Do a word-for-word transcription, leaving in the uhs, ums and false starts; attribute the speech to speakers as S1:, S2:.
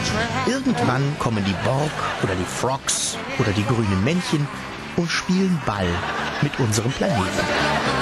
S1: Irgendwann kommen die Borg oder die Frogs oder die grünen Männchen und spielen Ball mit unserem Planeten.